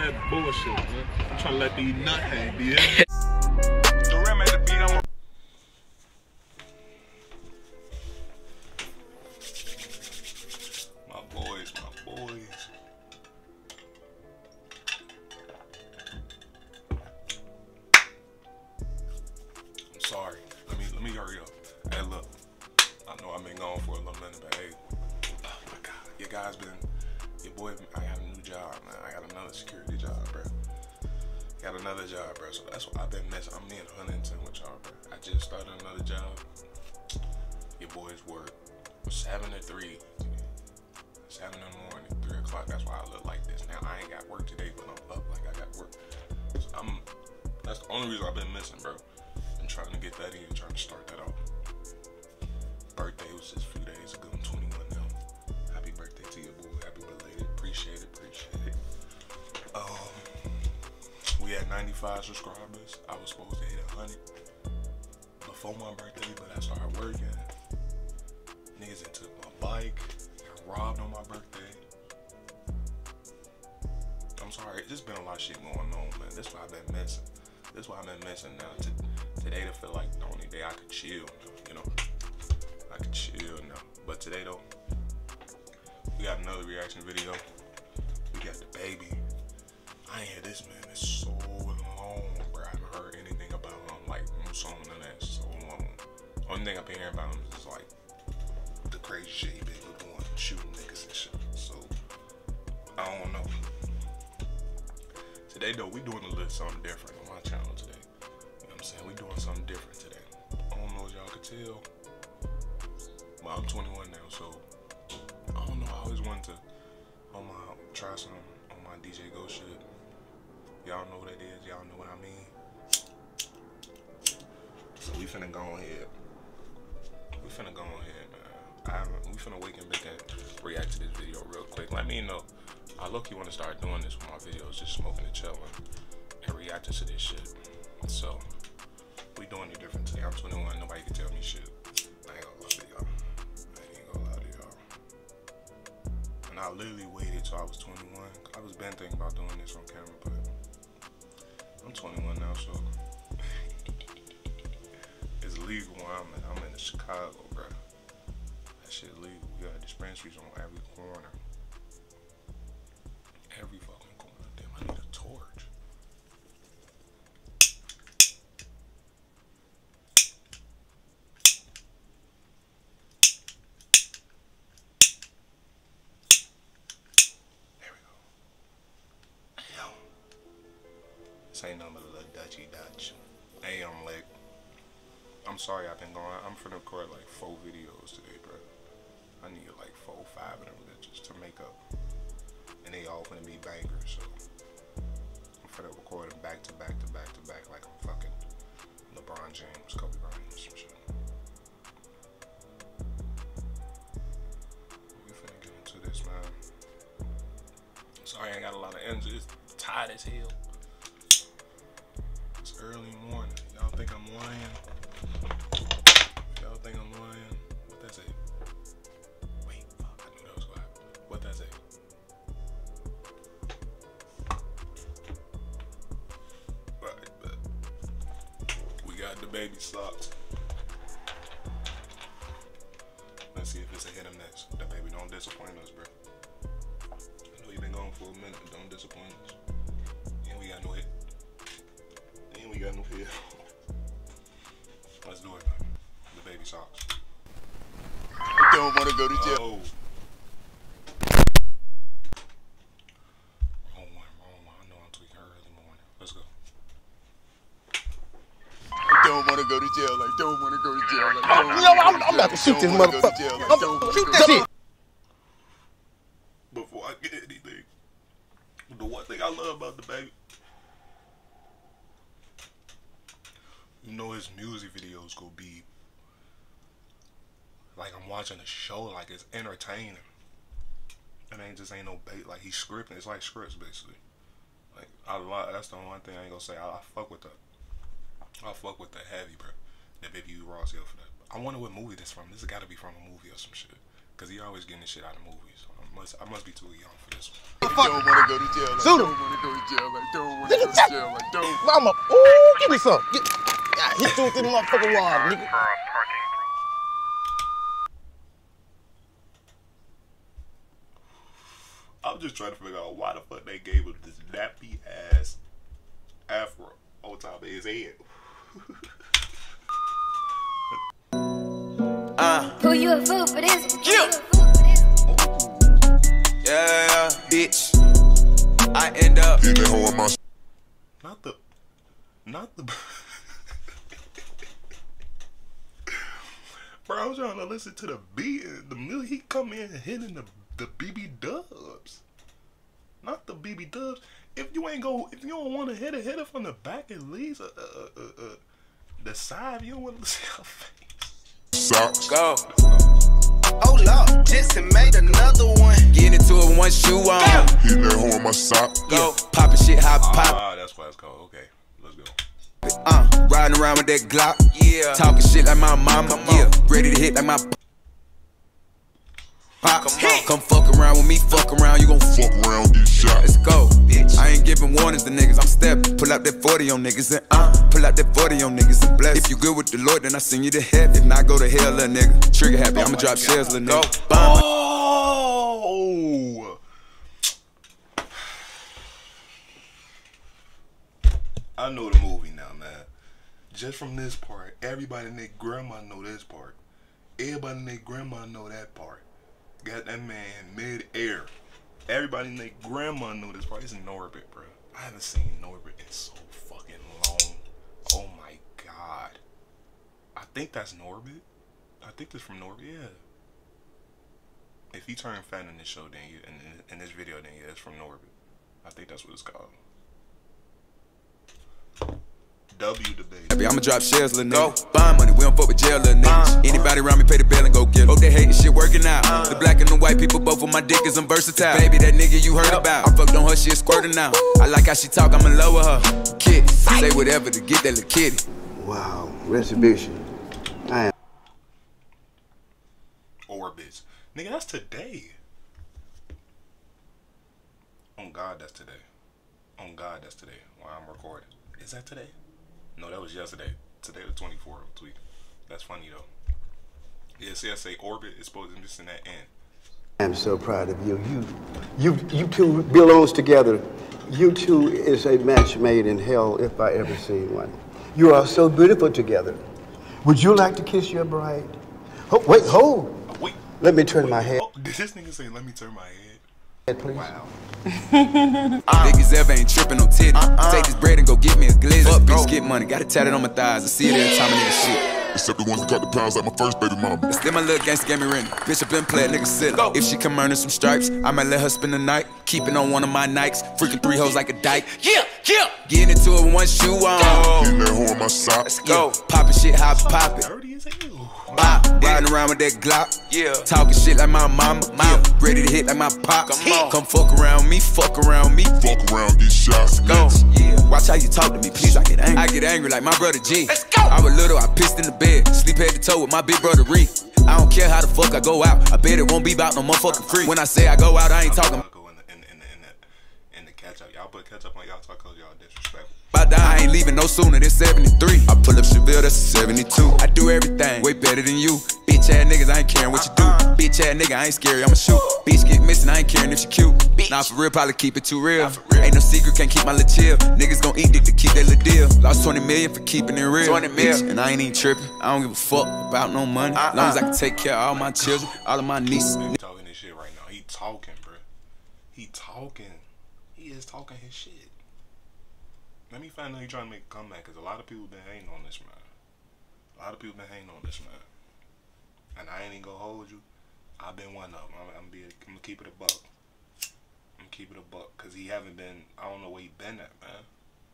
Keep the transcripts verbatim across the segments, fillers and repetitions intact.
that bullshit, man. I'm trying to let these nut hang, you hear me? The rim at the beat, I'm my boys, my boys. I'm sorry. Let me let me hurry up. Hey, look. I know I've been gone for a little minute, but hey, oh my God, your guys been, your boy. I got a new job, man. I got another security job, bro. Got another job, bro. So that's what I've been missing. I'm being one hundred ten with y'all, bro. I just started another job. Your boys work seven to three, seven in the morning, three o'clock. That's why I look like this. Now I ain't got work today, but I'm up like I got work. So I'm. That's the only reason I've been missing, bro. I'm trying to get that in, trying to start that off. Birthday was just a few days ago. I'm twenty-one now. Happy birthday to your boy. Happy belated. Appreciate it. Appreciate it. Um, we had ninety-five subscribers. I was supposed to hit one hundred before my birthday, but I started working. Niggas that took my bike. Got robbed on my birthday. I'm sorry. It's just been a lot of shit going on, man. That's why I've been missing. That's why I've been missing now. T today, to feel like the only day I could chill, you know. I can chill now. But today though, we got another reaction video. We got the baby. I ain't heard this man in so long, bro. I haven't heard anything about him, like new song and that so long. Only thing I've been hearing about him is like the crazy shit he been doing, shooting niggas and shit. So I don't know. Today though, we doing a little something different on my channel today. You know what I'm saying? We doing something different today. I don't know if y'all could tell. But I'm twenty-one now, so I don't know. I always wanted to on my try some on my D J Go shit. Y'all know what that is. Y'all know what I mean. So we finna go ahead. We finna go ahead, man. I haven't, we finna wake and bake and react to this video real quick. Let me know. I low-key want to start doing this with my videos, just smoking and chilling and reacting to this shit. So we doing it different today. I'm twenty-one. Nobody can tell me shit. I ain't gonna lie to y'all. And I literally waited till I was twenty-one. I was been thinking about doing this on camera, but I'm twenty-one now, so it's legal where I'm in. I'm in Chicago, bro. That shit legal. We got dispensaries on every corner. Every fucking corner. Damn, I need a torch. This ain't nothing but a little Dutchy Dutch. Hey, I'm like, I'm sorry I've been going. I'm finna record like four videos today, bro. I need like four, five of them just to make up. And they all finna be bangers, so I'm finna record them back to back to back to back like I'm fucking LeBron James, Kobe Bryant, or some shit. We finna get into this, man. Sorry I ain't got a lot of energy. It's tired as hell. Early morning. Y'all think I'm lying? Y'all think I'm lying? What that say? Wait, fuck, I knew that was gonna happen. What that say? Right, but we got the baby socks. Let's see if it's a hit him next. The baby don't disappoint us, bro. I know you've been gone for a minute, but don't disappoint us. And we got no hit. We got no hair. Let's do it. The baby socks. I don't want to go to jail. Oh. Wrong one, wrong one. I know I'm tweaking early morning. Let's go. I don't want to go to jail. I don't want to go to jail. Like, oh, you know what? I'm, I'm about to shoot this motherfucker. I'm going to shoot this shit. Before I get anything, the one thing I love about the baby, you know, his music videos go be like I'm watching a show, like it's entertaining. It ain't just ain't no bait, like he's scripting. It's like scripts basically. Like I lot. That's the one thing I ain't gonna say. I, I fuck with the. I fuck with the heavy, bro. That Baby U Ross here for that. I wonder what movie this from. This has got to be from a movie or some shit. Cause he always getting this shit out of movies. So I'm must, I must be too young for this one. Don't wanna go to jail. Like, Shoot him. don't wanna go to jail. Like, don't wanna go to jail. Like, don't. Mama, ooh, give me some. Get, God, hit you with this motherfucking water, nigga. I'm just trying to figure out why the fuck they gave him this nappy ass afro on top of his head. Uh, Who you a fool for this? Yeah. Yeah, bitch. I end up. Hit that hoe in my. Not the, not the. Bro, I was trying to listen to the beat and the mill. He come in hitting the the B B dubs, not the B B dubs. If you ain't go, if you don't want to hit it, hit it from the back at least. Uh, uh, uh, uh, the side, you don't want to see her face. Socks. Go. Oh Lord, just made another one. Getting into it with one shoe on. Hit that hoe in my sock. Go. Poppin' shit, hot pop. Ah, that's why it's called. Okay, let's go. Uh, riding around with that Glock. Yeah. Talking shit like my mama. Yeah. Ready to hit like my pop. Come on. Come fuck around with me, fuck around, you gon' Fuck around, get shot. Let's go, bitch. I ain't giving warnings to niggas, I'm stepping. Pull out that forty on niggas and uh, pull out that forty on niggas and bless. If you good with the Lord, then I send you to heaven. If not, go to hell, little nigga. Trigger happy, Oh I'ma drop God. shells, little nigga. Oh! I know the movie now, man. Just from this part, everybody in their grandma know this part. Everybody in their grandma know that part. Got that man mid-air. Everybody in their grandma know this part. It's Norbit, bro. I haven't seen Norbit in so fucking long. Oh my God. I think that's Norbit. I think that's from Norbit, yeah. If you turn fat in this show, then you in, in this video, then yeah, it's from Norbit. I think that's what it's called. W the baby. I'ma drop shells, little nigga. Bond money, we don't fuck with jail, little niggas. Uh, Anybody around me pay the bill and go get it. Hope they hating shit working out. Uh, the black and the white people, both of my dick is I'm versatile. Baby, that nigga you heard about. I fucked on her, she is squirting now. I like how she talk, I'ma lower her. Kitty, say whatever to get that little kitty. Wow, retribution. I am. Orbits. Nigga, that's today. On God, that's today. On God, that's today. While I'm recording. Is that today? No, that was yesterday. Today the twenty-fourth of tweet. That's funny though. Yeah, see I say orbit is supposed to be missing that end. I'm so proud of you. You you you two belongs together. You two is a match made in hell if I ever seen one. You are so beautiful together. Would you like to kiss your bride? Oh, wait, hold. Oh, wait. Let me turn my head. Oh, did this nigga say let me turn my head? Please. Wow. uh, Niggas ever ain't tripping on titty. Uh-uh. Take this bread and go get me a glizzy. Fuck bitch, get money. Got it tatted on my thighs. I see it every time I need a shit. Except the ones that got the pounds like my first baby mama. Still my little gangsta gave me rent. Bitch, I been playing nigga silly. If she come earning some stripes, I might let her spend the night. Keeping on one of my Nikes. Freaking three hoes like a dyke. Yeah, yeah. Getting into it with one shoe on. Hit that hoe in my sock. Let's go. Yeah. Poppin' shit, hot poppin'. Dirty as hell. Bop. Riding around with that Glock. Yeah. Talking shit like my mama. Yeah. Ready to hit like my pop. Come on. Come fuck around me, fuck around me. Fuck around, get shot. Go. Yeah. Watch how you talk to me, please. I get angry. I get angry like my brother G. Let's go. I was little, I pissed in the bed. Sleep head to toe with my big brother Ree. I don't care how the fuck I go out. I bet it won't be about no motherfucking free. When I say I go out, I ain't talking. I'll go in the, in the, in the, in the, in the catch up. Y'all put catch up on y'all talk cause y'all disrespectful. By die, I ain't leaving no sooner than seventy-three. I pull up Chevelle, that's a seventy-two. I do everything way better than you. Bitch ass niggas, I ain't caring what you do. Bitch ass nigga, I ain't scary, I'ma shoot. Bitch get missing, I ain't caring if she cute. Nah, for real, probably keep it too real. Ain't no secret, can't keep my little chill. Niggas gon' eat dick to keep that little deal. Lost twenty million for keeping it real. twenty million. And I ain't even tripping. I don't give a fuck about no money. As long as I can take care of all my children, all of my nieces. He talking this shit right now. He talking, bro. He talking. He is talking his shit. Let me find out he trying to make a comeback, because a lot of people been hating on this man. A lot of people been hating on this man. And I ain't even gonna hold you. I've been one of them. I'm, I'm, be, I'm gonna keep it a buck. I'm gonna keep it a buck, because he haven't been, I don't know where he been at, man.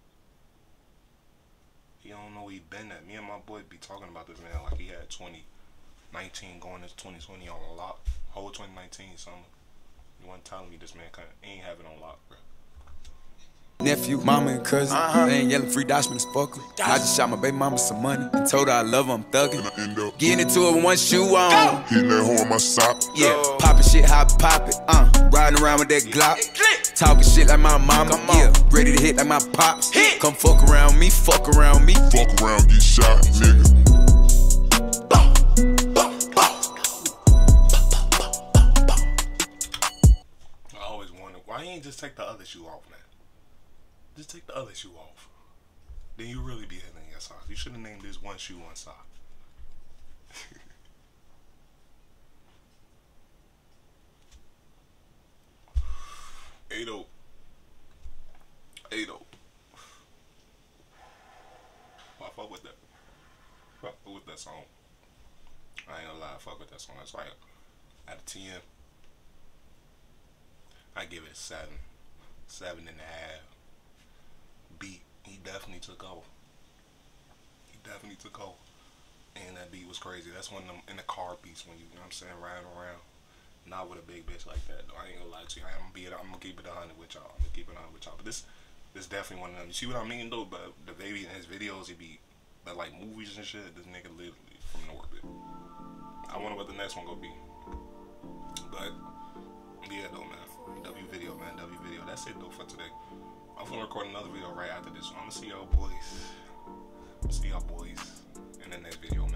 He don't know where he been at. Me and my boy be talking about this man like he had twenty nineteen going into twenty twenty on lock. Whole twenty nineteen summer. You wasn't telling me this man kinda ain't have it on lock, bro. nephew, mama and cousin. Uh-huh. They ain't yelling free Dashman as fuck. I just shot my baby mama some money and told her I love her, I'm thuggin'. Getting into it with one shoe on. Hitting that horn my sock. Yeah, poppin' shit, how I pop it. Uh, riding around with that Glock. Talking shit like my mama. Yeah, ready to hit like my pops. Hit. Come fuck around me, fuck around me. Fuck around, get shot, nigga. I always wondered, why you ain't just take the other shoe off, man? Just take the other shoe off. Then you really be hitting your socks. You should have named this one shoe, one sock. eight oh. eight oh. I fuck with that. Fuck with that song. I ain't gonna lie, I fuck with that song. That's like, out of ten, I give it a seven. Seven and a half. Beat, he definitely took over. He definitely took over. And that beat was crazy. That's one of them in the car beats when you, you know what I'm saying, riding around. Not with a big bitch like that, though. I ain't gonna lie to you. I'm gonna, be, I'm gonna keep it one hundred with y'all. I'm gonna keep it one hundred with y'all. But this, this definitely one of them. You see what I mean, though? But the baby in his videos, he be, but like movies and shit, this nigga literally from the work. I wonder what the next one gonna be. But, yeah, though, man. W video, man. W video. That's it, though, for today. I'm gonna record another video right after this one. I'm gonna see y'all boys. See y'all boys in the next video.